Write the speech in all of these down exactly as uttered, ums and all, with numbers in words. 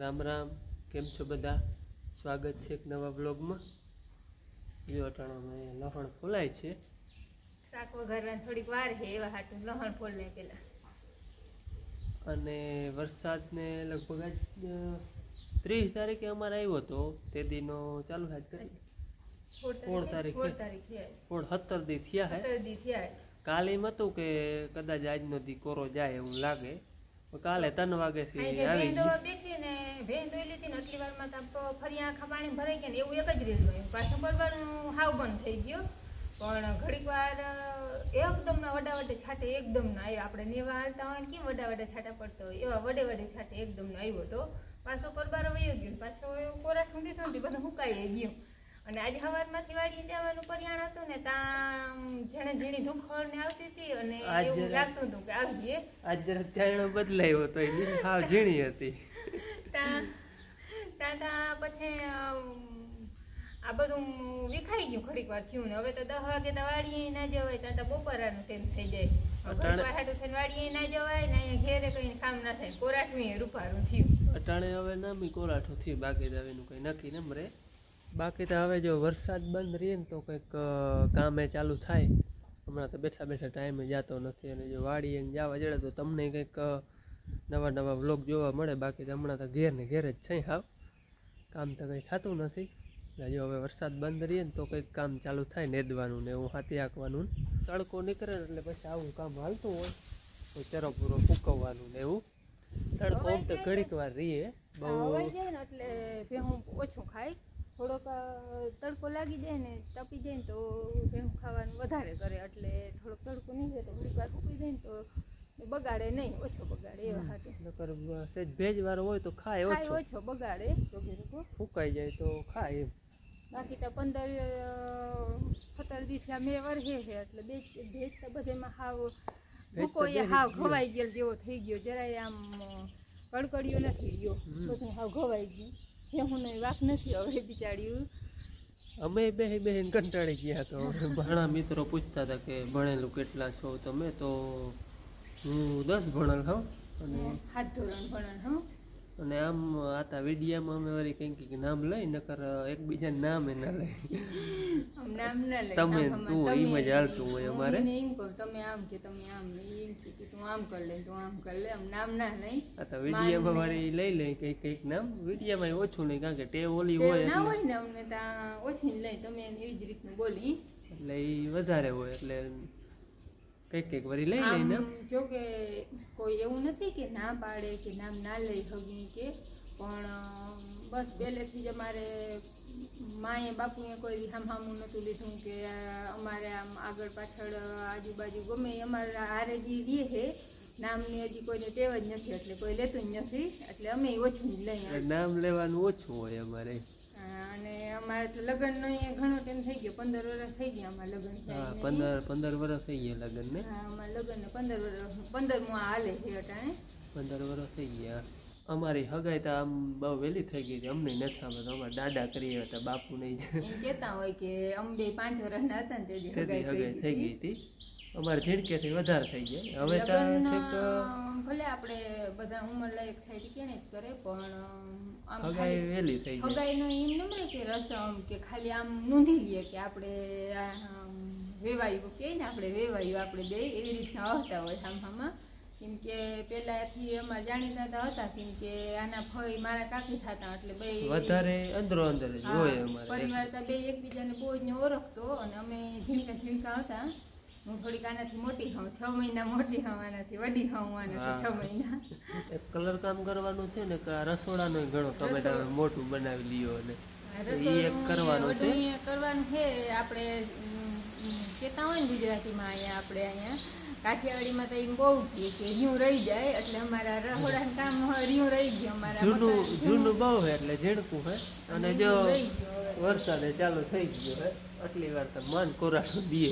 राम राम केम छो बधा। स्वागत है एक नवा ब्लॉग में। जो अटाणा में लहण फोलाय छे शाक वघारवानी थोड़ीक वार है एवा हाटू लहण फोलने पेला अने वरसाद ने लगभग आज तीस तारीखे अमारे आव्यो तो ते दीनो चालू है करी सोल तारीख सोल तारीख सोल सत्तर दी थया है दी थया काल एम हतुं के कदाच आजनो दी कोरो जाए एवुं लागे काले तीन वागे थी आवी भेंडो बेठी ने भेंड दोई लीधी ने आटली वार में तो फरी आखा पाणी भराई गया ने एवुं एक ज रेलुं पाछो परबारनुं हाव बंध थई गयो पण घड़ीक वार एकदम ना वडा वडे छाटे एकदम ना आव्या आपणे नेवा हालता होय केम वडा वडा छाटा पड़तो होय एवा वडे वडे छाटे एकदम ना आव्यो तो पाछो परबार वयो गयो पाछो कोराठું દીધું ને બધું હુકાઈ ગયું અને આજ હવારમાંથી વાડી જવાનું પરિયાણ હતું ને તા જેણે ઝીણી ધુખળ ને આવતી હતી અને એવું લાગતું હતું કે આવીએ આજ જરા ચાયણો બદલાયો તો એ હાવ ઝીણી હતી તા તા તા પછી આ બધું વિખાઈ ગયું ઘડીક વાર થયું ને હવે તો દસ વાગે તો વાડીએ ના જવાય તા તો બપોરાનું ટાઈમ થઈ જાય ઘડીક વાર હાટું થઈને વાડીએ ના જવાય ને અહીંયા ઘેરે કઈ કામ ના થાય કોરાઠું રૂપારું થયું અટાણે હવે નામી કોરાઠું થયું બાકી તો એનું કઈ નક્કી ન રે बाकी तो हवे जो वरसाद बंद रही तो कंईक कामे चालू थाय हमणां तो बैठा बैठा टाइम जातो नथी अने जो वाड़ी जावा जड़े तो तमने कंईक नवा नवा व्लॉग जोवा मळे बाकी तो हमणां तो घेर ने घेर ज छे हाव काम तो कंई थतुं नथी जो हवे वरसाद बंद रही तो कंईक काम चालू थाय नेदवानुं ने एवुं हाथी हांकवानुं तड़को निकळे એટલે પછી આવું કામ હાલતું હોય તો ચરો પૂરો ફૂકવવાનું ને એવું તડકો આમ તો ઘડીક વાર રહીએ બહુ હવાઈ જાય ને એટલે ભેહું ઓછું ખાય થોડોક તડકો લાગી જાય ને તપી જાય ને તો ભેહું ખાવાનું વધારે કરે એટલે થોડોક તડકો નીકળે તો ઘડીક વાર ફૂકી જાય ને તો બગાડે નહીં ઓછો બગાડે એવા હાટે નકર સેજ ભેજવાળો હોય તો ખાય ઓછો ઓછો બગાડે સોગે રૂકો ફૂકાઈ જાય તો ખાય એમ બાકી તો પંદર સત્તર દિવસ આ મે વરહે છે એટલે બે ભેજ તો બધેમાં હાવ ભૂકો એ હાવ ઘવાઈ ગયેલ જેવો થઈ ગયો જરાય આમ કડકડિયો નથી રહ્યો બધું હાવ ઘવાઈ ગયું હું નહીં વાક નથી હવે બિચાર્યું અમે બે બહેન કંટાળી ગયા તો ઘણા મિત્રો પૂછતા હતા કે ભણેલું કેટલા છો તમે તો હું દસ ભણેલ હોઉં અને હાથ ધોરણ ભણેલ હોઉં અને આમ આતા વિડીયામાં અમે વળી કંઈક કંઈક નામ લઈ નકર એકબીજાનું નામ એ ના લઈ નામ ના લઈ તમે તું એમ જ હાલતું હોય અમારે એમ કહું તમે આમ કે તમે આમ એમ કે તું આમ કર લે તું આમ કર લે આમ નામ ના નહીં આતા વિડીયામાં વળી લઈ લઈ કંઈક કંઈક નામ વિડીયામાં ઓછું નહીં કારણ કે ટેવ ઓલી હોય ના હોય ને અમને ત્યાં ઓછી લઈ તમે એવી જ રીતનું બોલી એટલે એ વધારે હોય એટલે કંઈક કંઈક વળી લઈ લઈને જો કે કોઈ એવું નથી કે ના પાડે કે નામ ના લઈ હગી કે પણ બસ પહેલેથી જ અમારે માએ બાપુએ કોઈ હામ હામું નહોતું લીધું કે અમારે આમ આગળ પાછળ આજુબાજુ ગમે અમારે હારે જે રીએ છે નામની હજી કોઈને ટેવ જ નથી એટલે કોઈ લેતું જ નથી એટલે અમે ઓછું જ લઈએ નામ લેવાનું ઓછું હોય અમારે અને અમારે તો લગ્ન નો ઘણો ટાઈમ થઈ ગયો પંદર વર્ષ થઈ ગયા અમારે લગ્ન થાય પંદર પંદર વર્ષ થઈ ગયા લગ્ન ને હા અમારે લગ્ન ને પંદર વર્ષ પંદર માં હાલે છે અટાણે પંદર વર્ષ થઈ ગયા અમારી હગાઈ તો આમ બહુ વહેલી થઈ ગઈ હતી અમને નથી આવે તો અમારા દાદા કરીએ હતા બાપુ નહીં એમ કહેતા હોય કે અમે બે પાંચ વર્ષના હતા ને તે હગાઈ થઈ ગઈ હતી અમારે ઝીણકેથી વધારે થઈ ગયા હવે તો ભલે આપણે બધા ઉંમર લાયક થાય કે કેને જ કરે પણ આમ હગાઈ વહેલી થઈ ગઈ હગાઈનો એમ ન મળે કે રસમ કે ખાલી આમ નોંધી લઈએ કે આપણે વેવાયું કે ને આપણે વેવાયું આપણે બે એવી રીતના આવતા હોય સામસામાં કેમ કે પહેલાથી અમારે જાણીતા હતા કેમ કે આના ફઈ મારા કાકી થતા એટલે બે વધારે અંદરો અંદર જ હોય અમારે પરિવાર તો બે એકબીજાને બહુ જ ઓળખતો અને અમે ઝીણકા ઝીણકા હતા હું થોડીક આનાથી મોટી હોઉં છ મહિના મોટી હોઉં આનાથી વડી હોઉં આનાથી છ મહિના એક કલર કામ કરવાનું છે ને કે રસોડાનો ઘણો તમે મોટું બનાવી લ્યો અને એક કરવાનું છે કરવાનું છે આપણે કહેતા હોય ને ગુજરાતીમાં અહીંયા આપણે અહીંયા કાઠિયાવાડીમાં તો એમ બહુ કે રીયું રહી જાય એટલે અમારા રસોડાનું કામ રીયું રહી ગયું અમારા જૂનું જૂનું બહુ છે એટલે ઝીણકું છે અને જો વરસાદે ચાલુ થઈ ગયો છે આટલી વાર તો મન કોરાટું દીએ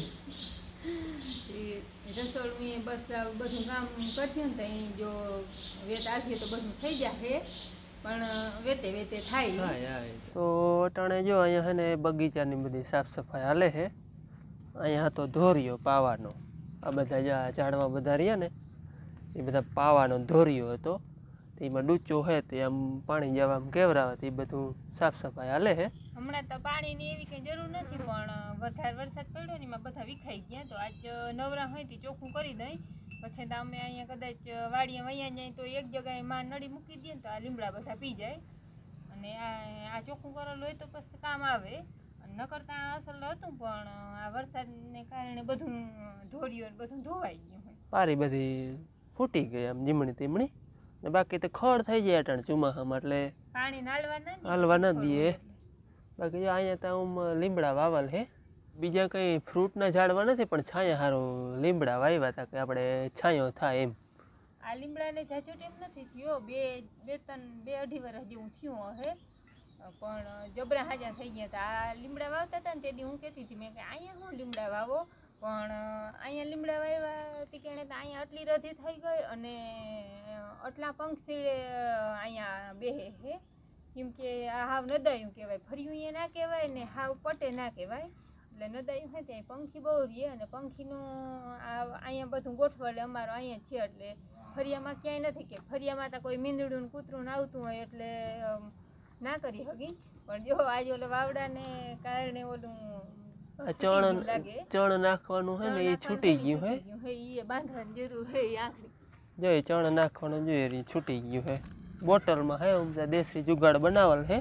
રસોડું એ બસ બધું કામ કરશું ને તો અહીં જો વેત આવીએ તો બધું થઈ જશે પણ વેતે વેતે થાય તો અટાણે જો અહીંયા છે ને બગીચાની બધી સાફ સફાઈ હાલે છે અહીંયા હતો ધોરિયો પાવાનો આ બધા ઝાડવા બધા રહ્યા ને એ બધા પાવાનો ધોરિયો હતો તો એમાં ડૂચો હે તે આમ પાણી જવા આમ કેવરાવે તો એ બધું સાફ સફાઈ હાલે હે. હમણાં તો પાણીની એવી કંઈ જરૂર નથી, પણ વધારે વરસાદ પડ્યો ને એમાં બધા વિખાઈ ગયા, તો આજ નવરા હોય તો ચોખ્ખું કરી દઈ. પછી તો અમે અહીંયા કદાચ વાડીએ વૈયા જાય તો એક જગ્યાએ માં નળી મૂકી દઈએ ને તો આ લીમડા બધા પી જાય, અને આ આ ચોખ્ખું કરેલું હોય તો પછી કામ આવે. ન કરતા અસલ હતું, પણ આ વરસાદને કારણે બધું ઢોળ્યું ને બધું ધોવાઈ ગયું હોય. પારી બધી ફૂટી ગઈ આમ જીમણી તીમણી, ને બાકી તો ખડ થઈ જાય અટાણ ચોમાસામાં એટલે પાણી નાળવા ના હાલવા ના દઈએ. બાકી જો અહીંયા તો આમ લીમડા વાવલ હે, બીજા કંઈ ફ્રૂટના ઝાડવા નથી, પણ છાયા હારું લીમડા વાવ્યા હતા કે આપણે છાંયો થાય એમ. આ લીમડાને જાજો ટાઈમ નથી થયો, બે બે ત્રણ બે અઢી વર્ષ જેવું થયું હશે, પણ જબરા હાજા થઈ ગયા હતા. આ લીમડા વાવતા હતા ને તેથી હું કહેતી હતી મેં કે અહીંયા શું લીમડા વાવો, પણ અહીંયા લીમડા વાવ્યા હતી કે તો અહીંયા આટલી રધી થઈ ગઈ અને આટલા પંખી અહીંયા બેહે છે, કેમ કે આ હાવ નદાયું કહેવાય, ફર્યું એ ના કહેવાય ને હાવ પટે ના કહેવાય, એટલે નદાયું હોય ત્યાં પંખી બહુ રહીએ, અને પંખીનું આ અહીંયા બધું ગોઠવડે અમારો અહીંયા છે, એટલે ફરિયામાં ક્યાંય નથી કે ફરિયામાં તો કોઈ મીંદડું ને કૂતરું આવતું હોય એટલે ના કરી શકી. પણ જો આજે ઓલે વાવડાને કારણે ઓલું ચણ ચણ નાખવાનું હે ને એ છૂટી ગયું હે, એ બાંધવાની જરૂર હે. આખરી જો એ ચણ નાખવાનું જોઈએ એ છૂટી ગયું હે. બોટલમાં હે આમ દેશી જુગાડ બનાવેલ હે,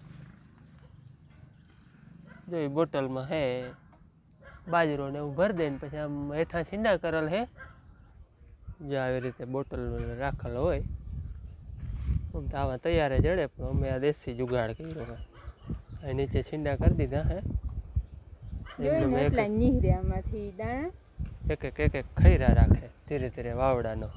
જો એ બોટલમાં હે બાજરો ને એવું ભરી દે ને પછી આમ હેઠા છીંડા કરેલ હે, જો આવી રીતે બોટલ રાખેલ હોય. આમ તો આવા તૈયાર જડે, પણ અમે આ દેશી જુગાડ કર્યો હે. અહીં નીચે છીંડા કરી દીધા હે, એક એક એક એક ખૈરા રાખે ધીરે ધીરે વાવડાનો.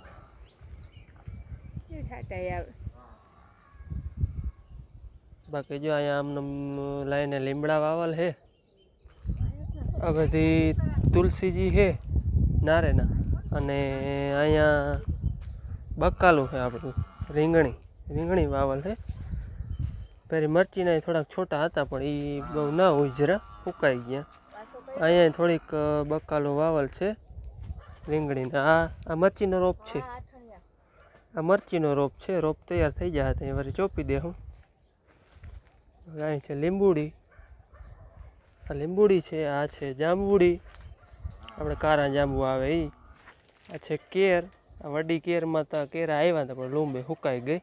બાકી જો અહીંયા આમને લાઈને લીમડા વાવલ હે, આ બધી તુલસીજી હે નારેના, અને અહીંયા બકાલું છે આપણું રીંગણી રીંગણી વાવલ છે. પેલી મરચીના થોડાક છોટા હતા પણ એ બહુ ના હોય, જરા ફૂંકાઈ ગયા. અહીંયા થોડીક બકાલો વાવલ છે રીંગણીના. આ આ મરચીનો રોપ છે, આ મરચીનો રોપ છે. રોપ તૈયાર થઈ જાય તો વળી ચોપી દે હું. અહીં છે લીંબુડી, આ લીંબુડી છે. આ છે જાંબુડી, આપણે કારા જાંબુ આવે એ. આ છે કેર, આ વડી કેરમાં તો કેરા આવ્યા હતા પણ લૂંબે સુકાઈ ગઈ.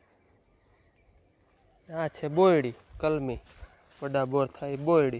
આ છે બોયડી કલમી, વડા બોર થાય બોયડી.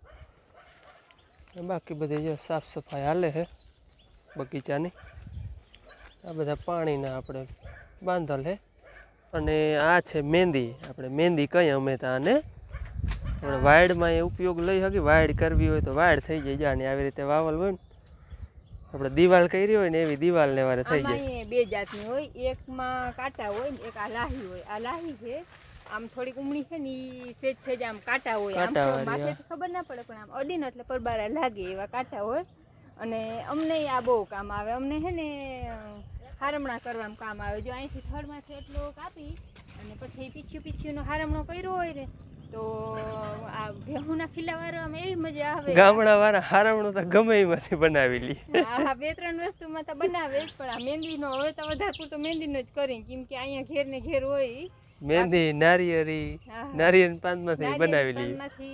બાકી બધી જો સાફ સફાઈ હાલે છે બગીચાની. આ બધા પાણીના આપણે બાંધલ છે. અને આ છે મહેંદી, આપણે મહેંદી કહીએ અમે તો આને. આપણે વાયડમાં એ ઉપયોગ લઈ શકીએ, વાયડ કરવી હોય તો વાયડ થઈ જાય. જાને આવી રીતે વાવલ હોય ને, આપણે દિવાલ કરી હોય ને એવી દિવાલ ને વારે થઈ જાય. બે જાતની હોય, એકમાં કાંટા હોય ને એક આ લાહી હોય. આ લાહી છે આમ થોડીક ઉમળી છે ને ઈ સેજ સેજ આમ કાંટા હોય, આમ તો માથેથી ખબર ના પડે પણ આમ અડીને એટલે પરબારા લાગે એવા કાંટા હોય. અને અમને આ બહુ કામ આવે. અમને છે ને હારમણા કરવામાં કામ આવે. જો અહીંથી થડમાંથી એટલો કાપી અને પછી પીછ્યું પીછ્યુંનો હારમણો કર્યો હોય ને તો આ ભેહુના ખીલાવાળામાં એવી મજા આવે. ગામડા વાળા હારમણું તો ગમે એમાંથી બનાવી લે. હા, બે ત્રણ વસ્તુમાં તો બનાવે જ, પણ આ મહેંદીનો હવે તો વધારે પૂરતો મહેંદીનો જ કરી, કેમ કે અહીંયા ઘેર ને ઘેર હોય મહેંદી. નારિયેરી નારિયેળ પાનમાંથી બનાવી લઈએ,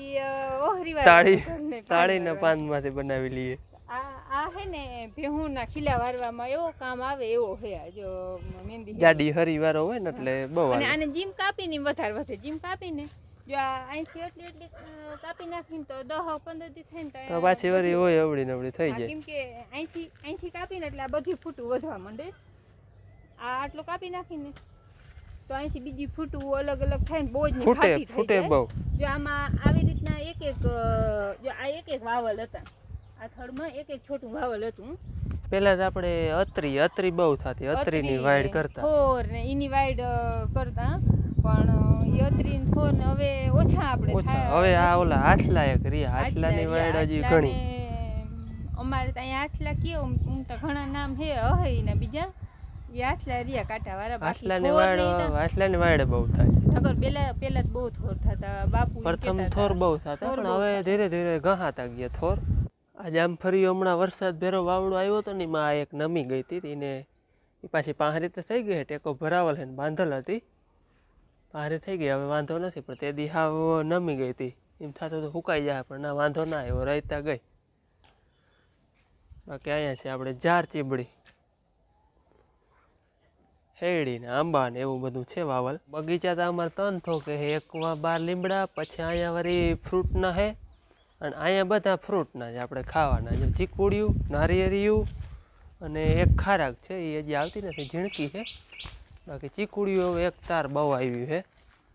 તાળી તાળીના પાનમાંથી બનાવી લઈએ. આ આ હે ને ભેહુના ખીલા વારવામાં એવો કામ આવે એવો હે. જો મહેંદી જાડી હરી વાળો હોય ને એટલે બહુ. અને આને જીમ કાપીને વધારે વધે. જીમ કાપીને જો અહીંથી એટલી એટલી કાપી નાખીને તો દહ પંદર દી થઈને તો પાછી વળી હોય અવળી નવળી થઈ જાય. કેમ કે અહીંથી અહીંથી કાપીને એટલે આ બધી ફૂટું વધવા માંડે. આ આટલું કાપી નાખીને તો અહીંથી બીજી ફૂટું અલગ અલગ થાય ને બહુ જ ફૂટે ફૂટે બહુ. જો આમાં આવી રીતના એક એક જો આ એક એક વાવલ હતા, આ થડમાં એક એક છોટું વાવલ હતું. પેલા તો આપણે અત્રી અત્રી બહુ થતી, અત્રીની વાઈડ કરતા, થોર ને એની વાઈડ કરતા, પણ એ અત્રી ને થોર ને હવે ઓછા આપણે ઓછા. હવે આ ઓલા હાથલા એક રી, હાથલાની વાઈડ હજી ઘણી. અમારે તો અહીંયા હાથલા કયો હું તો ઘણા નામ હે હે ને બીજા એ હાથલા રિયા કાંટા વાળા. હાથલાની વાઈડ હાથલાની વાઈડ બહુ થાય. નગર પેલા પેલા જ બહુ થોર થતા બાપુ. પ્રથમ થોર બહુ થતા પણ હવે ધીરે ધીરે ગહાતા ગયા થોર. આ જામફળી હમણાં વરસાદ ભેરો વાવડો આવ્યો હતો ને માં એક નમી ગઈ હતી, એને એ પાછી પાંહરી તો થઈ ગઈ ટેકો ભરાવલ છે ને બાંધલ હતી પાંહરી થઈ ગઈ હવે વાંધો નથી પણ તે દી હાવ નમી ગઈ હતી એમ થતું તો સુકાઈ જાય પણ ના વાંધો ના આવ્યો રહેતા ગઈ બાકી અહીંયા છે આપણે જાર ચીબડી હેડી ને આંબા ને એવું બધું છે વાવલ બગીચા તો અમારે ત્રણ થો કે એકમાં બાર લીમડા પછી અહીંયા વળી ફ્રૂટના હે અને અહીંયા બધા ફ્રૂટના જ આપણે ખાવાના જેમ ચીકુડિયું નારિયેળિયું અને એક ખારાક છે એ હજી આવતી નથી ઝીણકી છે બાકી ચીકુડિયું હવે એક તાર બહુ આવ્યું છે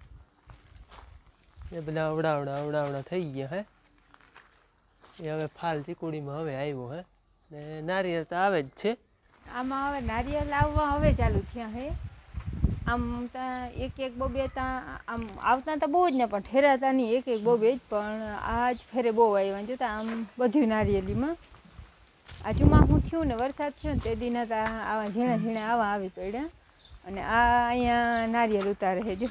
એ બધા અવડાવડા અવડાવડા થઈ ગયા હે એ હવે ફાલ ચીકુડીમાં હવે આવ્યો હે ને નારિયેળ તો આવે જ છે આમાં હવે નારિયેળ આવવા હવે ચાલુ થયા હે આમ ત્યાં એક એક બોબે ત્યાં આમ આવતા તો બહુ જ ને પણ ઠેરાતા નહીં એક એક બોબે જ પણ આજ ફેરે બહુ આવ્યા જોતા આમ બધું નારિયેળીમાં આ ચોમાસું થયું ને વરસાદ થયો ને તે દીના તો આવા ઝીણા ઝીણા આવા આવી પડ્યા અને આ અહીંયા નારિયેળ ઉતારે છે જો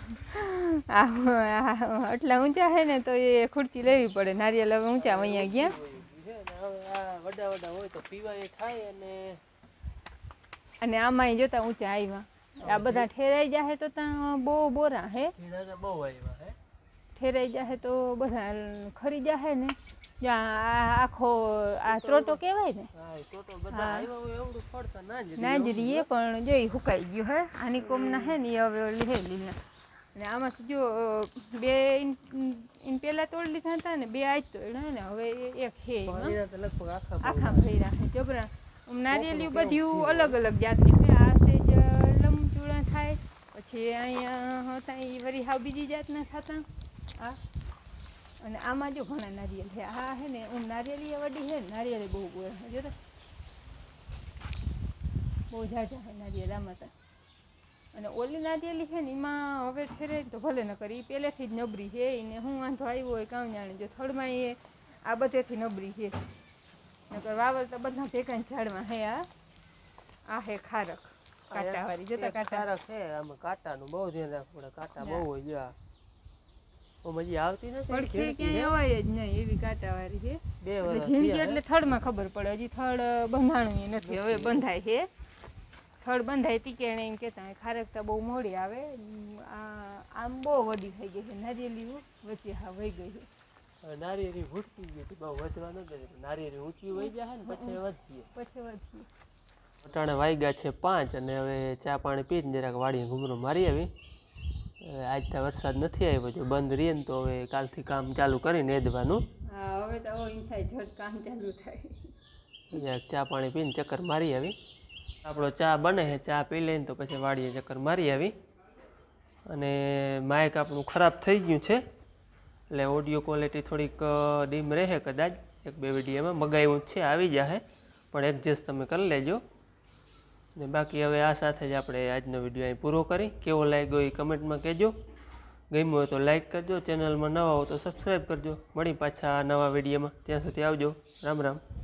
આ આટલા ઊંચા છે ને તો એ ખુરચી લેવી પડે નારિયેળ હવે ઊંચા અહીંયા ગયા વડા વડા હોય તો પીવાય થાય અને અને આમાં જોતા ઊંચા આવ્યા આ બધા ઠેરાઈ જાય તો ત્યાં બહુ બોરા હે બહુ આવ્યા હે ઠેરાઈ જાય તો બધા ખરી જાય ને જ્યાં આખો આ ત્રોટો કહેવાય ને ના જ રહીએ પણ જો એ સુકાઈ ગયું હે આની કોમના હે ને એ હવે લીહે લીલા અને આમાંથી જો બે ઇન પહેલા તોડી લીધા હતા ને બે આજ તોડ્યા ને હવે એક છે લગભગ આખા ફર્યા છે જબરા નારિયેળિયું બધું અલગ અલગ જાતની છે આ સેજ લંબચૂળા થાય પછી અહીંયા હતા એ વળી હાવ બીજી જાતના થતા આ અને આમાં જો ઘણા નારિયેળ છે આ હે ને હું નારિયેળી વડી છે ને નારિયેળી બહુ ગોળ જો તો બહુ ઝાઝા છે નારિયેળ આમાં તો અને ઓલી નારિયેળી છે ને એમાં હવે ઠેરે તો ભલે ન કરી એ પહેલેથી જ નબળી છે એને હું વાંધો આવ્યો હોય કામ જાણે જો થડમાં એ આ બધેથી નબળી છે નકર વાવલ તો બધા ભેગા ઝાડમાં હે આ આ હે ખારક કાંટાવાળી જોતા કાંટા છે આમાં કાંટાનું બહુ ધ્યાન રાખવું પડે કાંટા બહુ હોય જો ઓ મજી આવતી નથી પડખે ક્યાંય અવાય જ નહીં એવી કાંટાવાળી છે બે વર્ષ ઝીણકી એટલે થડમાં ખબર પડે હજી થડ બંધાણું નથી હવે બંધાય છે થડ બંધાય તીકેણે એમ કહેતા ખારક તો બહુ મોડી આવે આ આમ બહુ વડી થઈ ગઈ છે નારિયેળી વચ્ચે હા વહી ગઈ છે નારિયેળી ભૂટકી ગઈ હતી બહુ વધવા ન દે નારિયેળી ઊંચી વહી જાય ને પછી વધીએ પછી વધીએ અટાણે વાગ્યા છે પાંચ અને હવે ચા પાણી પીને જરાક વાડીએ ઘૂમરો મારી આવી આજ તો વરસાદ નથી આવ્યો જો બંધ રહીએ ને તો હવે કાલથી કામ ચાલુ કરીને એદવાનું હા હવે તો એમ થાય ઝટ કામ ચાલુ થાય જરાક ચા પાણી પીને ચક્કર મારી આવી આપણો ચા બને છે ચા પી લઈને તો પછી વાડીએ ચક્કર મારી આવી અને માઇક આપણું ખરાબ થઈ ગયું છે એટલે ઓડિયો ક્વોલિટી થોડીક ડીમ રહે કદાચ એક બે વિડીયોમાં મગાવ્યું છે આવી જશે પણ એડજસ્ટ તમે કરી લેજો ને બાકી હવે આ સાથે જ આપણે આજનો વિડીયો અહીં પૂરો કરી કેવો લાગ્યો એ કમેન્ટમાં કહેજો ગમ્યું હોય તો લાઈક કરજો ચેનલમાં નવા હો તો સબસ્ક્રાઈબ કરજો મળી પાછા નવા વિડીયોમાં ત્યાં સુધી આવજો રામ રામ